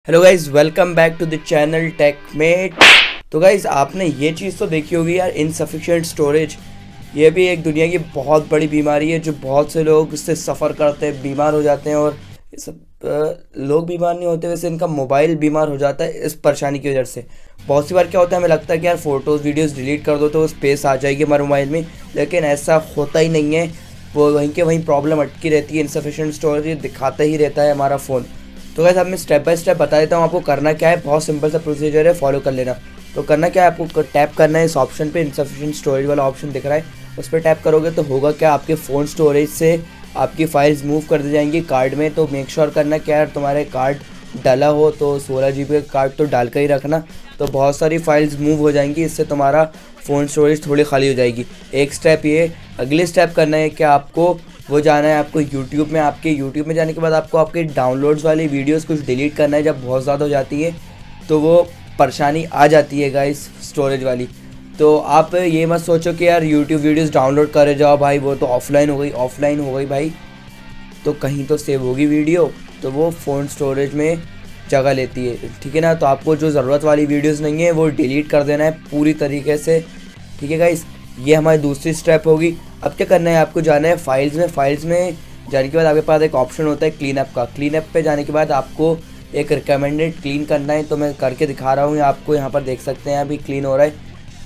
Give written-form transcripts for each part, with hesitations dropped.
Hello guys, welcome back to the channel Techmate. तो guys, आपने ये चीज़ तो देखी होगी यार, इनसफिशिएंट स्टोरेज। ये भी एक दुनिया की बहुत बड़ी बीमारी है जो बहुत से लोग इससे सफ़र करते हैं, बीमार हो जाते हैं। और ये सब लोग बीमार नहीं होते, वैसे इनका मोबाइल बीमार हो जाता है इस परेशानी की वजह से। बहुत सी बार क्या होता है, हमें लगता है कि यार फ़ोटोज़ वीडियोज़ डिलीट कर दो तो स्पेस आ जाएगी हमारे मोबाइल में, लेकिन ऐसा होता ही नहीं है। वो वहीं के वहीं प्रॉब्लम अटकी रहती है। इनसफिशिएंट स्टोरेज दिखाता ही रहता है हमारा फ़ोन। तो गाइस, अब मैं स्टेप बाय स्टेप बता देता हूँ आपको करना क्या है। बहुत सिंपल सा प्रोसीजर है, फॉलो कर लेना। तो करना क्या है, आपको टैप करना है इस ऑप्शन पे, इनसफिशिएंट स्टोरेज वाला ऑप्शन दिख रहा है, उस पर टैप करोगे तो होगा क्या, आपके फ़ोन स्टोरेज से आपकी फाइल्स मूव कर दी जाएंगी कार्ड में। तो मेक श्योर करना क्या है, तुम्हारे कार्ड डाला हो तो 16 GB का कार्ड तो डाल कर ही रखना। तो बहुत सारी फाइल्स मूव हो जाएंगी, इससे तुम्हारा फ़ोन स्टोरेज थोड़ी खाली हो जाएगी। एक स्टेप ये। अगले स्टेप करना है कि आपको वो जाना है आपको यूट्यूब में। आपके यूट्यूब में जाने के बाद आपको आपके डाउनलोड्स वाली वीडियोस कुछ डिलीट करना है। जब बहुत ज़्यादा हो जाती है तो वो परेशानी आ जाती है गाइस, स्टोरेज वाली। तो आप ये मत सोचो कि यार यूट्यूब वीडियोस डाउनलोड करे जाओ भाई, वो तो ऑफलाइन हो गई भाई, तो कहीं तो सेव होगी वीडियो, तो वो फ़ोन स्टोरेज में जगह लेती है, ठीक है ना। तो आपको जो ज़रूरत वाली वीडियोस नहीं है वो डिलीट कर देना है पूरी तरीके से, ठीक है गाइस। ये हमारी दूसरी स्टेप होगी। अब क्या करना है, आपको जाना है फाइल्स में। फाइल्स में जाने के बाद आपके पास एक ऑप्शन होता है क्लीन अप का। क्लीन अप पे जाने के बाद आपको एक रिकमेंडेड क्लीन करना है। तो मैं करके दिखा रहा हूँ, आपको यहाँ पर देख सकते हैं अभी क्लीन हो रहा है।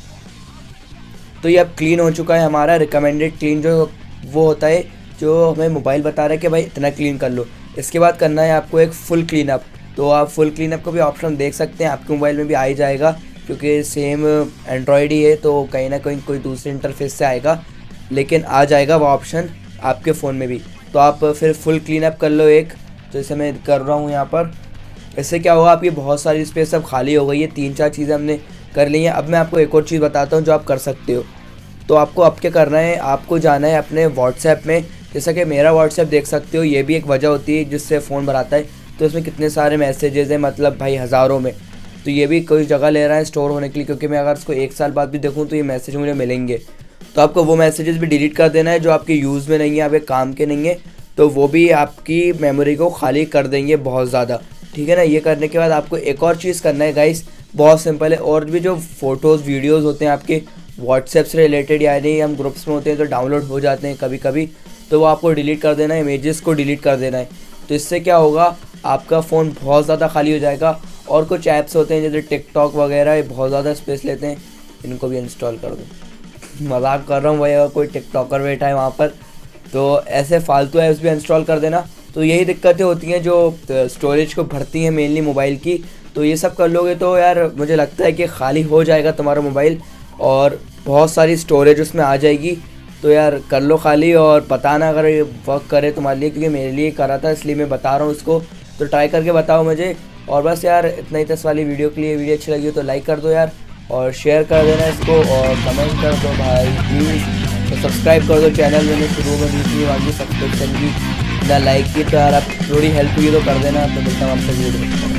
तो ये अब क्लीन हो चुका है हमारा रिकमेंडेड क्लीन, जो वो होता है जो हमें मोबाइल बता रहा है कि भाई इतना क्लीन कर लो। इसके बाद करना है आपको एक फुल क्लीन अप। तो आप फुल क्लीन अप का भी ऑप्शन देख सकते हैं, आपके मोबाइल में भी आ ही जाएगा, क्योंकि सेम एंड्रॉयड ही है तो कहीं ना कहीं कोई दूसरे इंटरफेस से आएगा, लेकिन आ जाएगा वो ऑप्शन आपके फ़ोन में भी। तो आप फिर फुल क्लीन अप कर लो एक, तो जैसे मैं कर रहा हूँ यहाँ पर। इससे क्या होगा, आपकी बहुत सारी स्पेस अब खाली हो गई है। 3-4 चीज़ें हमने कर ली हैं। अब मैं आपको एक और चीज़ बताता हूँ जो आप कर सकते हो। तो आपको अब क्या करना है, आपको जाना है अपने व्हाट्सएप में। जैसा कि मेरा व्हाट्सएप देख सकते हो, ये भी एक वजह होती है जिससे फ़ोन भराता है। तो इसमें कितने सारे मैसेजेस हैं, मतलब भाई हज़ारों में। तो ये भी कोई जगह ले रहा है स्टोर होने के लिए, क्योंकि मैं अगर इसको 1 साल बाद भी देखूँ तो ये मैसेज मुझे मिलेंगे। तो आपको वो मैसेजेस भी डिलीट कर देना है जो आपके यूज़ में नहीं है, आपके काम के नहीं है। तो वो भी आपकी मेमोरी को खाली कर देंगे बहुत ज़्यादा, ठीक है ना। ये करने के बाद आपको एक और चीज़ करना है गाइस, बहुत सिंपल है। और भी जो फ़ोटोज़ वीडियोज़ होते हैं आपके व्हाट्सएप से रिलेटेड, यानी हम ग्रुप्स में होते हैं तो डाउनलोड हो जाते हैं कभी कभी, तो वो आपको डिलीट कर देना है, इमेजेस को डिलीट कर देना है। तो इससे क्या होगा, आपका फ़ोन बहुत ज़्यादा खाली हो जाएगा। और कुछ ऐप्स होते हैं जैसे टिकटॉक वगैरह, ये बहुत ज़्यादा स्पेस लेते हैं, इनको भी इंस्टॉल कर दो। मजाक कर रहा हूँ भाई, अगर कोई टिकटॉकर बैठा है वहाँ पर, तो ऐसे फालतू ऐप्स भी इंस्टॉल कर देना। तो यही दिक्कतें होती हैं जो स्टोरेज को भरती हैं मेनली मोबाइल की। तो ये सब कर लोगे तो यार मुझे लगता है कि खाली हो जाएगा तुम्हारा मोबाइल और बहुत सारी स्टोरेज उसमें आ जाएगी। तो यार कर लो खाली, और बताना अगर ये वर्क करे तुम्हारे लिए, क्योंकि मेरे लिए करा था इसलिए मैं बता रहा हूँ इसको। तो ट्राई करके बताओ मुझे। और बस यार इतना ही था इस वाली वीडियो के लिए। वीडियो अच्छी लगी हो तो लाइक कर दो यार, और शेयर कर देना इसको, और कमेंट कर दो भाई प्लीज़। तो सब्सक्राइब कर दो चैनल, मैंने शुरू में दी थी वाली सब्सक्रिप्शन की, ना लाइक की। तो यार आप थोड़ी हेल्प हुई तो कर देना। तो मिलता हूँ आपसे वीडियो।